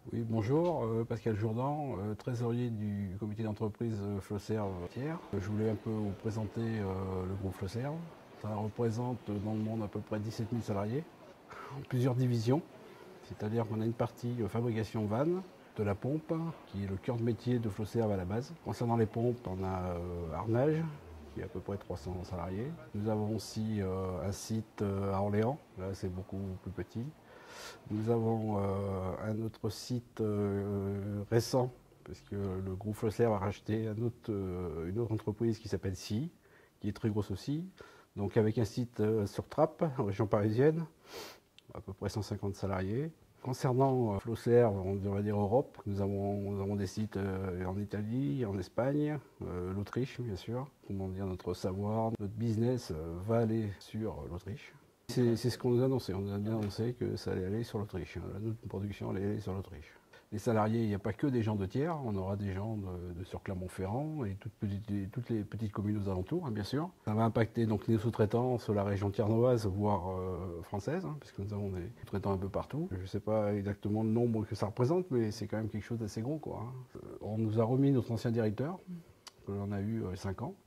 Oui, bonjour, Pascal Jourdan, trésorier du comité d'entreprise Flosserve Thiers. Je voulais un peu vous présenter le groupe Flosserve. Ça représente dans le monde à peu près 17 000 salariés, plusieurs divisions, c'est-à-dire qu'on a une partie fabrication vanne, de la pompe, qui est le cœur de métier de Flosserve à la base. Concernant les pompes, on a Arnage, qui est à peu près 300 salariés. Nous avons aussi un site à Orléans, là c'est beaucoup plus petit. Nous avons un autre site récent, parce que le groupe Flosserve a racheté une autre entreprise qui s'appelle SI, qui est très grosse aussi. Donc avec un site sur Trappes, en région parisienne, à peu près 150 salariés. Concernant Flosserve, on va dire Europe, nous avons des sites en Italie, en Espagne, l'Autriche bien sûr. Comment dire, notre savoir, notre business va aller sur l'Autriche. C'est ce qu'on nous a annoncé. On nous a bien annoncé que ça allait aller sur l'Autriche. Notre production allait aller sur l'Autriche. Les salariés, il n'y a pas que des gens de Thiers, on aura des gens sur Clermont-Ferrand et toutes les petites communes aux alentours, hein, bien sûr. Ça va impacter donc les sous-traitants sur la région tiernoise, voire française, hein, puisque nous avons des sous-traitants un peu partout. Je ne sais pas exactement le nombre que ça représente, mais c'est quand même quelque chose d'assez gros, quoi, hein. On nous a remis notre ancien directeur, on a eu 5 ans.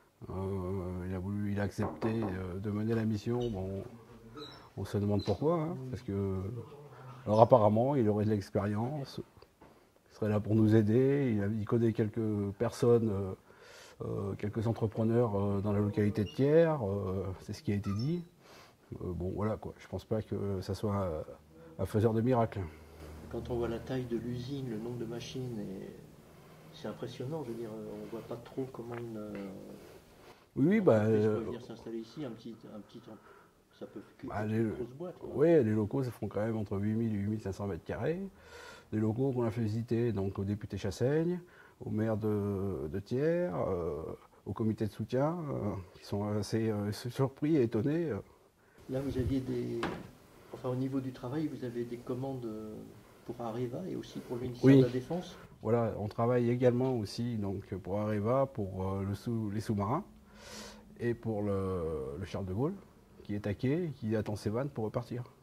Il a accepté de mener la mission. Bon, on se demande pourquoi, hein, parce que, alors apparemment, il aurait de l'expérience, il serait là pour nous aider. Il connaît quelques personnes, quelques entrepreneurs dans la localité de Thiers. C'est ce qui a été dit. Bon, voilà quoi. Je pense pas que ça soit un faiseur de miracles. Quand on voit la taille de l'usine, le nombre de machines, c'est impressionnant. Je veux dire, on voit pas trop comment Oui, une bah, entreprise peut venir s'installer ici. Ça peut bah, être une grosse boîte, quoi. ouais, les locaux, ça font quand même entre 8 000 et 8 500 mètres carrés. Des locaux qu'on a fait visiter donc, au député Chassaigne, au maire de Thiers, au comité de soutien, qui sont assez surpris et étonnés. Là, vous aviez enfin, au niveau du travail, vous avez des commandes pour Areva et aussi pour le ministère Oui, de la Défense. voilà, on travaille également aussi donc, pour Areva, pour les sous-marins et pour le Charles de Gaulle, qui est à quai, qui attend ses vannes pour repartir.